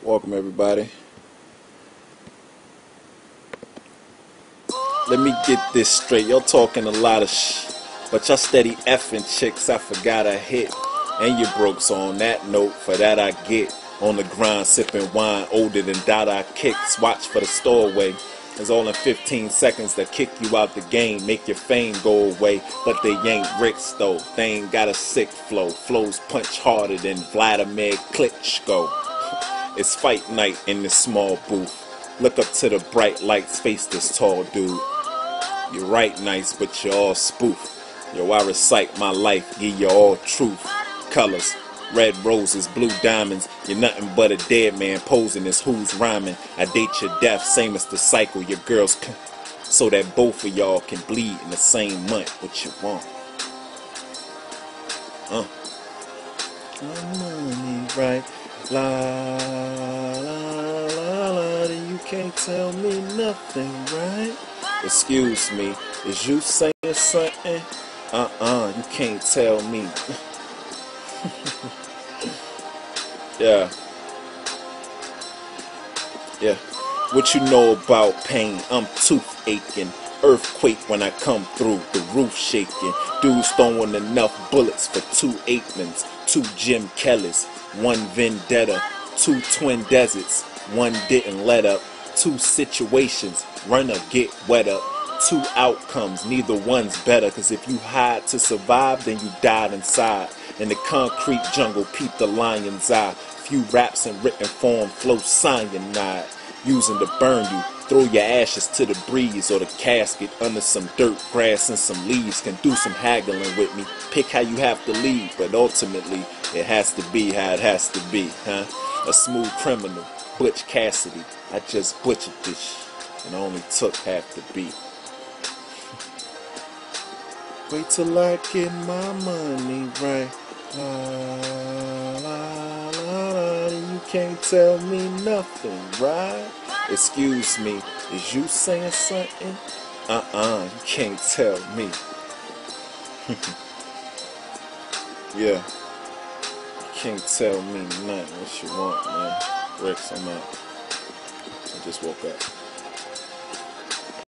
Welcome everybody. Let me get this straight. Y'all talking a lot of but y'all steady effing chicks I forgot I hit. And you broke, so on that note, for that I get on the grind, sipping wine older than Dada kicks. Watch for the stowaway. It's all in 15 seconds to kick you out the game, make your fame go away. But they ain't Ricks though. They ain't got a sick flow. Flows punch harder than Vladimir Klitschko. It's fight night in this small booth. Look up to the bright lights, face this tall dude. You're right nice, but you're all spoof. Yo, I recite my life, give you all truth. Colors, red roses, blue diamonds. You're nothing but a dead man posing as who's rhyming. I date your death, same as the cycle. Your girls so that both of y'all can bleed in the same month. What you want? Money, right? La la la la. You can't tell me nothing, right? Excuse me, is you saying something? You can't tell me. Yeah. What you know about pain? I'm tooth aching. Earthquake when I come through, the roof shaking. Dudes throwing enough bullets for 2 Aikmans, 2 Jim Kellys, 1 Vendetta, 2 Twin Deserts, 1 didn't let up, 2 situations, run or get wet up, 2 outcomes, neither one's better. Cause if you hide to survive, then you died inside. In the concrete jungle, peep the lion's eye. Few raps in written form flow cyanide. Using to burn you, throw your ashes to the breeze or the casket under some dirt, grass, and some leaves. Can do some haggling with me, pick how you have to leave, but ultimately it has to be how it has to be, huh? A smooth criminal, Butch Cassidy. I just butchered this and only took half the beat. Wait till I get my money right. La la la la. You can't tell me nothing, right? Excuse me, is you saying something? You can't tell me. Yeah, you can't tell me nothing. What you want, man? Rex, I'm out. I just woke up.